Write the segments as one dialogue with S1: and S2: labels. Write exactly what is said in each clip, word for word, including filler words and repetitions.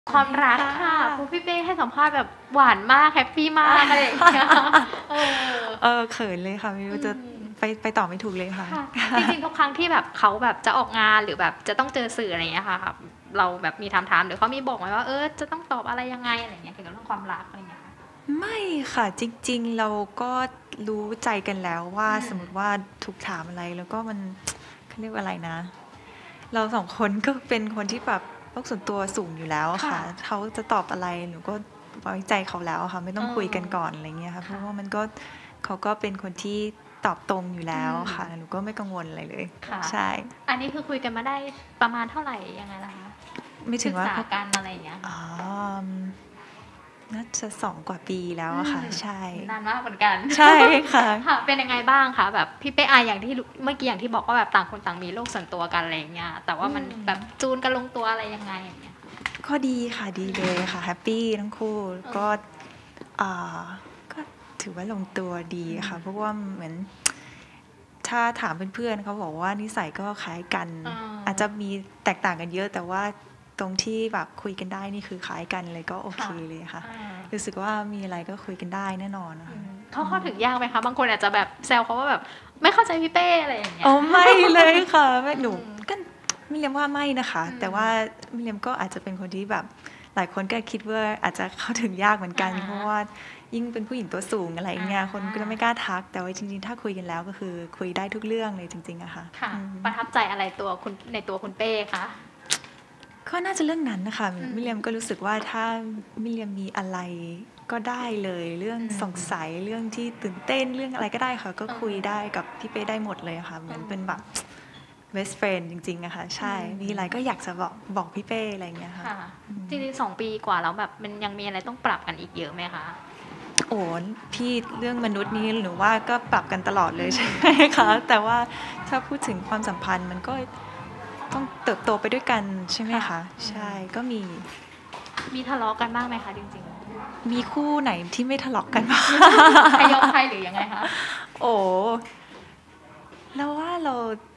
S1: ความรักค่ะเพราะพี่เป้ให้สัมภาษณ์แบบหวานมากแฮปปี้มากอะไรอย่างเงี้ยเออ
S2: เออเขินเลยค่ะไม่รู้จะไปไปต่อไม่ถูกเลยค่ะ
S1: จริงๆทุกครั้งที่แบบเขาแบบจะออกงานหรือแบบจะต้องเจอสื่ออะไรอย่างเงี้ยค่ะเราแบบมีถามๆหรือเขามีบอกไหมว่าเออจะต้องตอบอะไรยังไงอะไรอย่างเงี้ยเกี่ยวกับเรื่องความรักอะไรอย่างเงี้ย
S2: ไม่ค่ะจริงๆเราก็รู้ใจกันแล้วว่าสมมติว่าถูกถามอะไรแล้วก็มันเขาเรียกว่าอะไรนะเราสองคนก็เป็นคนที่แบบโลกส่วนตัวสูงอยู่แล้วค่ะเขาจะตอบอะไรหนูก็ไว้ใจเขาแล้วค่ะไม่ต้องคุยกันก่อนอะไรเงี้ยค่ะเพราะว่ามันก็เขาก็เป็นคนที่ตอบตรงอยู่แล้วค่ะหนูก็ไม่กังวลอะไรเลยใช่
S1: อันนี้คือคุยกันมาได้ประมาณเท่าไหร่ยังไงล่ะคะ
S2: ไม่ถึงว่า
S1: ศึกษากันอะไรอย่างเงี้ย
S2: อ๋อน่าจะสองกว่าปีแล้วอะค่ะใช่
S1: นานมากเหมือนกัน
S2: ใช่ค่ะ
S1: เป็นยังไงบ้างคะแบบพี่เป้อาอย่างที่เมื่อกี้อย่างที่บอกว่าแบบต่างคนต่างมีโลกส่วนตัวกันอะไรอย่างเงี้ยแต่ว่ามันแบบจูนกันลงตัวอะไรยังไงอย่างเงี้ย
S2: ก็ดีค่ะดีเลยค่ะแฮปปี้ทั้งคู่ก็อ่าก็ถือว่าลงตัวดีค่ะเพราะว่าเหมือนถ้าถามเพื่อนๆเขาบอกว่านิสัยก็คล้ายกันอาจจะมีแตกต่างกันเยอะแต่ว่าตรงที่แบบคุยกันได้นี่คือคล้ายกันเลยก็โอเคเลยค่ะรู้สึกว่ามีอะไรก็คุยกันได้แน่นอนนะคะ
S1: เขาเข้าถึงยากไหมคะบางคนอาจจะแบบแซวเขาว่าแบบไม่เข้าใจพี่เป้อะไรอย่างเงี้ย
S2: อ๋อไม่เลยค่ะไม่หนูก็มิเรียมว่าไม่นะคะแต่ว่ามิเรียมก็อาจจะเป็นคนที่แบบหลายคนก็คิดว่าอาจจะเข้าถึงยากเหมือนกันเพราะว่ายิ่งเป็นผู้หญิงตัวสูงอะไรเงี้ยคนก็ไม่กล้าทักแต่ว่าจริงๆถ้าคุยกันแล้วก็คือคุยได้ทุกเรื่องเลยจริงๆอะค่ะ
S1: ประทับใจอะไรตัวคุณในตัวคุณเป้คะ
S2: ก็น่าจะเรื่องนั้นนะคะมิเรียมก็รู้สึกว่าถ้ามิเรียมมีอะไรก็ได้เลยเรื่องสงสัยเรื่องที่ตื่นเต้นเรื่องอะไรก็ได้ค่ะก็คุยได้กับพี่เป้ได้หมดเลยค่ะเหมือนเป็นแบบ best friend จริงๆอะค่ะใช่มีอะไรก็อยากจะบอกบอกพี่เป้อะไรอย่างเงี้ยค่ะ
S1: จริงๆสองปีกว่าแล้วแบบมันยังมีอะไรต้องปรับกันอีกเยอะไหมคะ
S2: โอ้พี่เรื่องมนุษย์นี้หรือว่าก็ปรับกันตลอดเลยใช่ไหมคะแต่ว่าถ้าพูดถึงความสัมพันธ์มันก็ต้องเติบโตไปด้วยกันใช่ไหมคะใช่ก็มี
S1: มีทะเลาะกันบ้างไหมคะจริง
S2: ๆมีคู่ไหนที่ไม่ทะเลาะกันบ้าง
S1: ใครยอมใครหรือยังไงคะ
S2: โอ้แล้วว่าเรา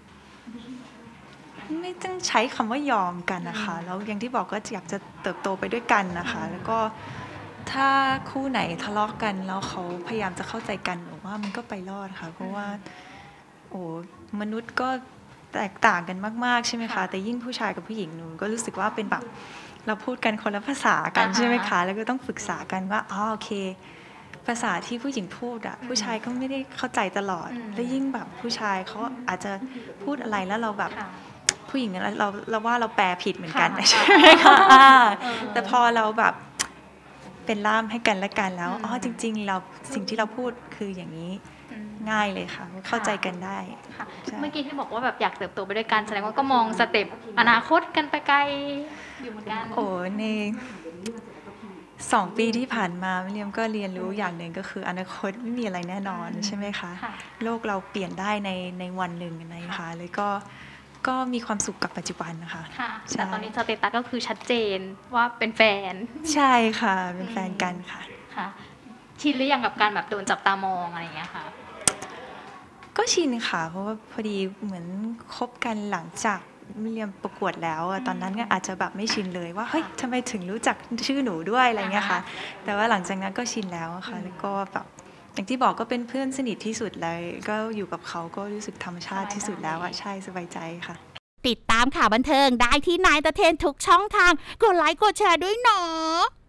S2: ไม่ต้องใช้คำว่ายอมกันนะคะแล้วอย่างที่บอกก็อยากจะเติบโตไปด้วยกันนะคะแล้วก็ถ้าคู่ไหนทะเลาะกันแล้วเขาพยายามจะเข้าใจกันหรือว่ามันก็ไปรอดค่ะเพราะว่าโอ้มนุษย์ก็แตกต่างกันมากๆใช่ไหมคะแต่ยิ่งผู้ชายกับผู้หญิงหนูก็รู้สึกว่าเป็นแบบเราพูดกันคนละภาษากันใช่ไหมคะแล้วก็ต้องปรึกษากันว่าอ๋อโอเคภาษาที่ผู้หญิงพูดอะผู้ชายก็ไม่ได้เข้าใจตลอดและยิ่งแบบผู้ชายเขาอาจจะพูดอะไรแล้วเราแบบผู้หญิงนั้นเราเราว่าเราแปลผิดเหมือนกันใช่ไหมคะแต่พอเราแบบเป็นล่ามให้กันและกันแล้วอ๋อจริงๆเราสิ่งที่เราพูดคืออย่างนี้ง่ายเลยค่ะเข้าใจกันได้
S1: เมื่อกี้ที่บอกว่าแบบอยากเติบโตไปด้วยกันแสดงว่าก็มองสเต็ปอนาคตกันไปไกลอยู่เหมือนกัน
S2: โอ้ในสองปีที่ผ่านมามิเรียมก็เรียนรู้อย่างหนึ่งก็คืออนาคตไม่มีอะไรแน่นอนใช่ไหมคะโลกเราเปลี่ยนได้ในในวันหนึ่งนะคะเลยก็ก็มีความสุขกับปัจจุบันนะคะ
S1: แต่ตอนนี้สเตตัสก็คือชัดเจนว่าเป็นแฟน
S2: ใช่ค่ะเป็นแฟนกันค่ะ
S1: ค่ะชินหรือยังกับการแบบโดนจับตามองอะไรอย่างเงี้ยค่ะ
S2: ก็ชินค่ะเพราะว่าพอดีเหมือนคบกันหลังจากมิเรียมประกวดแล้วตอนนั้นก็อาจจะแบบไม่ชินเลยว่าเฮ้ยทำไมถึงรู้จักชื่อหนูด้วยอะไรเงี้ยค่ะแต่ว่าหลังจากนั้นก็ชินแล้วค่ะแล้วก็แบบอย่างที่บอกก็เป็นเพื่อนสนิทที่สุดเลยก็อยู่กับเขาก็รู้สึกธรรมชาติที่สุดแล้วอะใช่สบายใจค่ะ
S3: ติดตามข่าวบันเทิงได้ที่นายตะเทนทุกช่องทางกดไลค์กดแชร์ด้วยเนาะ